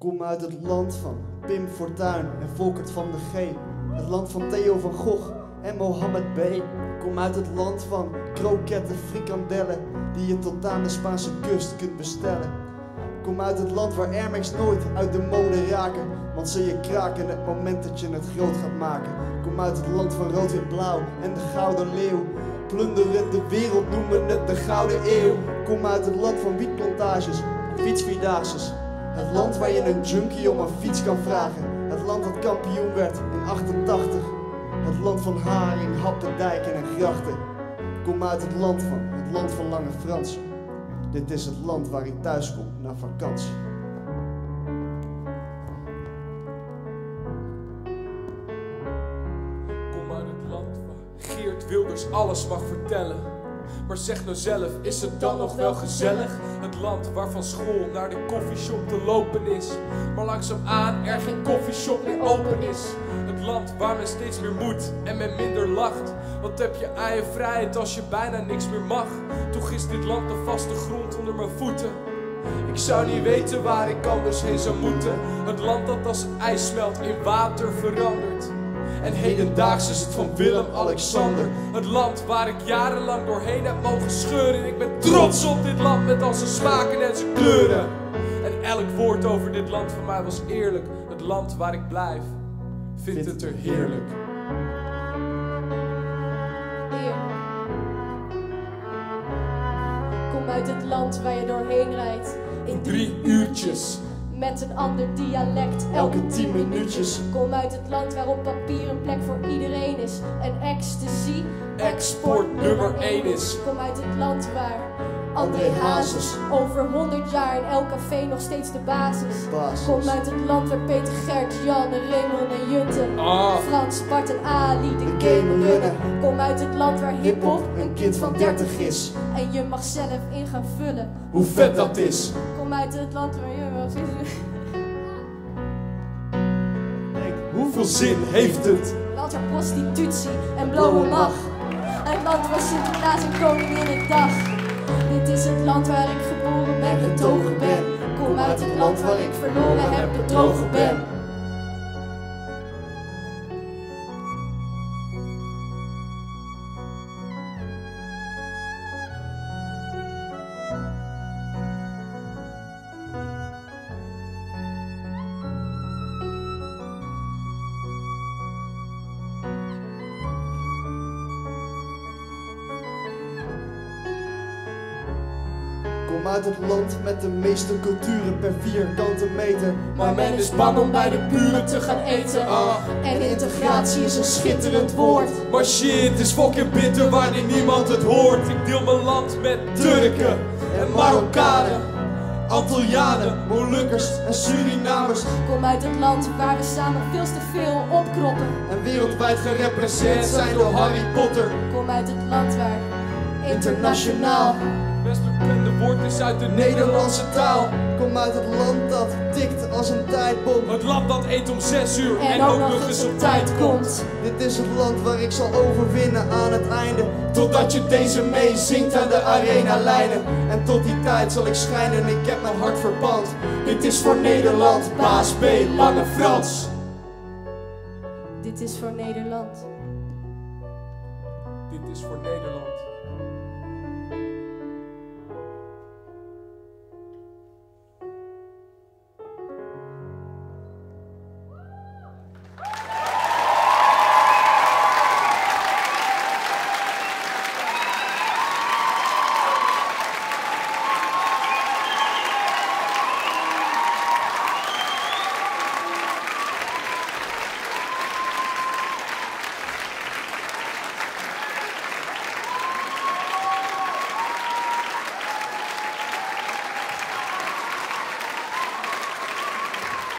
Kom uit het land van Pim Fortuyn en Volkert van de G. Het land van Theo van Gogh en Mohammed B. Kom uit het land van kroketten, frikandellen, die je tot aan de Spaanse kust kunt bestellen. Kom uit het land waar Air Max nooit uit de mode raken, want ze je kraken het moment dat je het groot gaat maken. Kom uit het land van rood en blauw en de gouden leeuw. Plunderen de wereld, noemen het de gouden eeuw. Kom uit het land van wietplantages, fietsvierdaagses. Het land waar je een junkie om een fiets kan vragen. Het land dat kampioen werd in 88. Het land van haring, happendijken en grachten. Kom uit het land van Lange Frans. Dit is het land waar ik thuis kom na vakantie. Kom uit het land waar Geert Wilders alles mag vertellen. Maar zeg nou zelf, is het dan nog wel gezellig? Het land waar van school naar de koffieshop te lopen is, maar langzaamaan er geen koffieshop meer open is. Het land waar men steeds meer moet en men minder lacht. Wat heb je aan je vrijheid als je bijna niks meer mag? Toch is dit land de vaste grond onder mijn voeten. Ik zou niet weten waar ik anders heen zou moeten. Het land dat als het ijs smelt in water verandert. En hedendaags is het van Willem-Alexander. Het land waar ik jarenlang doorheen heb mogen scheuren. Ik ben trots op dit land met al zijn smaken en zijn kleuren. En elk woord over dit land van mij was eerlijk. Het land waar ik blijf, vindt het er heerlijk. Kom uit het land waar je doorheen rijdt in 3 uurtjes. Met een ander dialect Elke 10 minuutjes. Kom uit het land waar op papier een plek voor iedereen is. En ecstasy Export nummer 1 is. Kom uit het land waar André Hazes over 100 jaar in elk café nog steeds de basis. Kom uit het land waar Peter, Gert, Jan, Raymond en Junten, Frans, Bart en Ali de game runnen. Kom uit het land waar hiphop een kind van 30 is. En je mag zelf in gaan vullen Hoe vet dat is. Kom uit het land waar je Hoeveel zin heeft het? land waar prostitutie en blowen mag. Het land waar Sinterklaas en koningin een dag. Dit is het land waar ik geboren ben, getogen ben. Kom uit het land waar ik verloren heb, bedrogen ben. Kom uit het land met de meeste culturen per vierkante meter. Maar men is bang om bij de buren te gaan eten. En integratie is een schitterend woord. Maar shit, het is fucking bitter wanneer niemand het hoort. Ik deel mijn land met Turken en Marokkanen, Antillianen, Molukkers en Surinamers. Kom uit het land waar we samen veel te veel opkroppen. En wereldwijd gerepresenteerd zijn door Harry Potter. Kom uit het land waar internationaal Best bekende woord is uit de Nederlandse taal. Kom uit het land dat tikt als een tijdbom. Het land dat eet om 6 uur en ook nog eens op tijd komt. Dit is het land waar ik zal overwinnen aan het einde. Totdat je deze meezingt aan de arenalijnen. En tot die tijd zal ik schijnen, ik heb mijn hart verpand. Dit is voor Nederland, Baas B, Lange Frans. Dit is voor Nederland. Dit is voor Nederland.